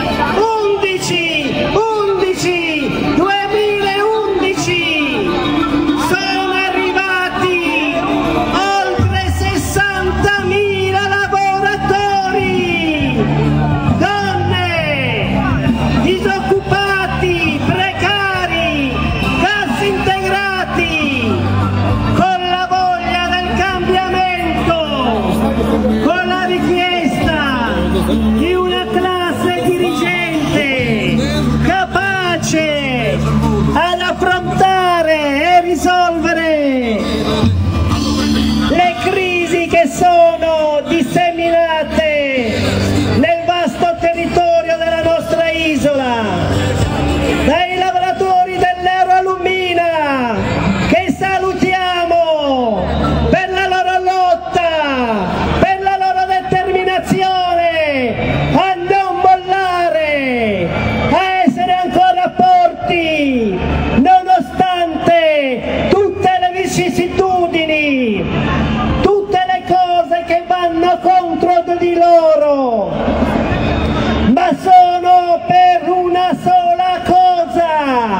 sono arrivati oltre 60.000 lavoratori, donne, disoccupati, precari, cassintegrati, con la voglia del cambiamento, con la richiesta di una classe dirigente capace ad affrontare e risolvere le crisi che sono disseminate nel vasto territorio della nostra isola, dai lavoratori dell'Eurolumina che salutiamo per la loro lotta, per la loro determinazione a non mollare, a essere ancora forti nonostante tutte le vicissitudini, tutte le cose che vanno contro di loro, ma sono per una sola cosa,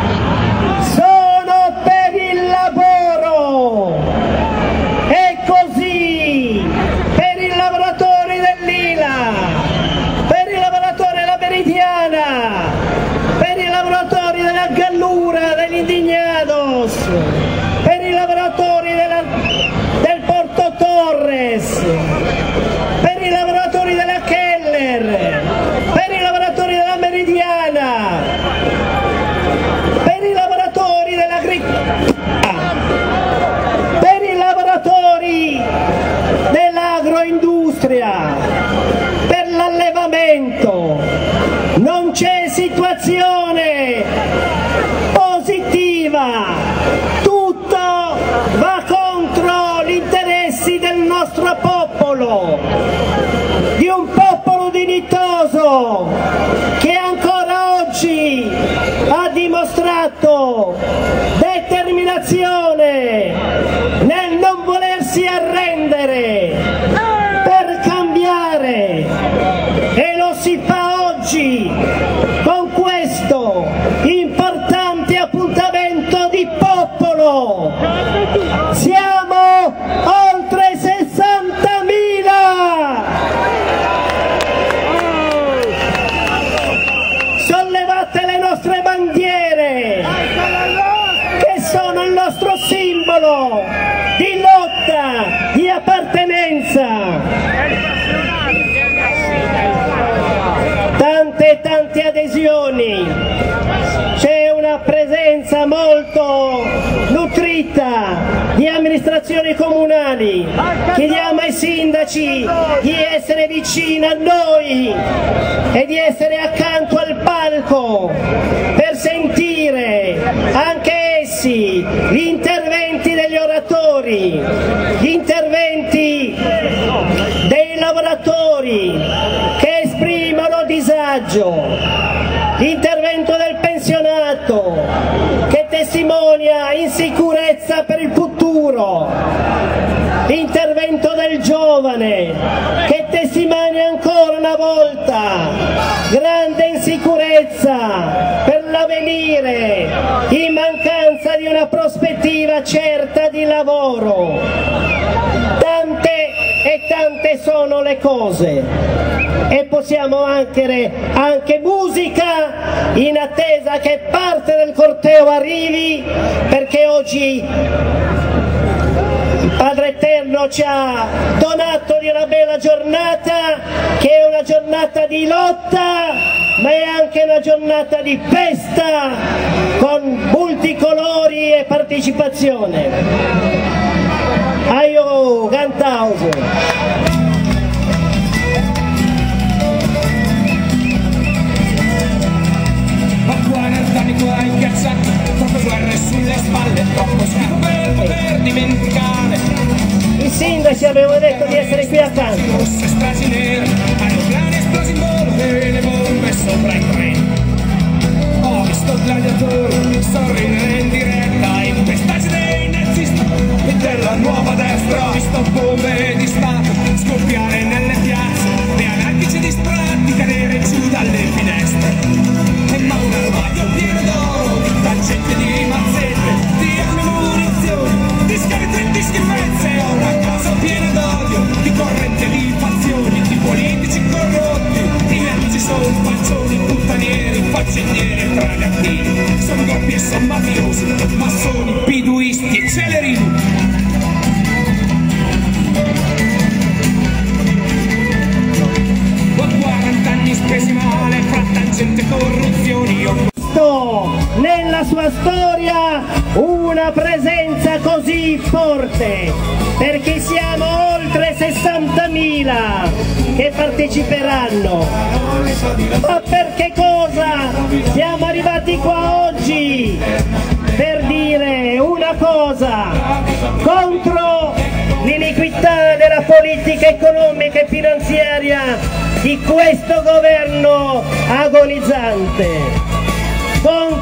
sono per il lavoro. E così per i lavoratori dell'Ila, per i lavoratori della Meridiana, per i lavoratori della Gallura, degli Indignados, per i lavoratori del Porto Torres, per i lavoratori della Keller, per i lavoratori della Meridiana, per i lavoratori dell'agricoltura, per i lavoratori dell'agroindustria, per l'allevamento. Non c'è situazione positiva, tutto va contro gli interessi del nostro popolo, di un popolo dignitoso che ancora oggi ha dimostrato determinazione nel non volersi arrendere per cambiare, e lo si fa oggi con questo importante appuntamento di popolo. Siamo oltre 60.000. Sollevate le nostre bandiere, che sono il nostro simbolo di lotta, di appartenenza. Tante adesioni, c'è una presenza molto nutrita di amministrazioni comunali. Chiediamo ai sindaci di essere vicini a noi e di essere accanto al palco per sentire anche essi gli interventi degli oratori, gli interventi dei lavoratori che esprimono disagio, l'intervento del pensionato che testimonia insicurezza per il futuro, l'intervento del giovane che testimonia ancora una volta grande insicurezza per l'avvenire in mancanza di una prospettiva certa di lavoro. Tante sono le cose, e possiamo anche musica in attesa che parte del corteo arrivi, perché oggi il Padre Eterno ci ha donato di una bella giornata, che è una giornata di lotta, ma è anche una giornata di festa con multicolori e partecipazione. Aio, Gantauso! Ma 40 anni qua in piazza, troppe guerre sulle spalle, troppo schifo per poter dimenticare. I sindaci avevano detto di essere qui accanto. Rosse stragi nere, aeroplani esplosi in volo e le bombe sopra i treni. Ho visto gladiatori sorridere in diretta in pestaggi dei nazisti e della nuova destra. Ho visto bombe di Stato scoppiare nelle piazze e anarchici disperati cadere giù dalle finestre. coppie sono mafiosi, massoni, piduisti e celerini. Ho 40 anni spesi male fra tangente e corruzioni. Nella sua storia una presenza così forte, perché siamo oltre 60.000 che parteciperanno. Ma per che cosa siamo arrivati qua oggi? Per dire una cosa contro l'iniquità della politica economica e finanziaria di questo governo agonizzante.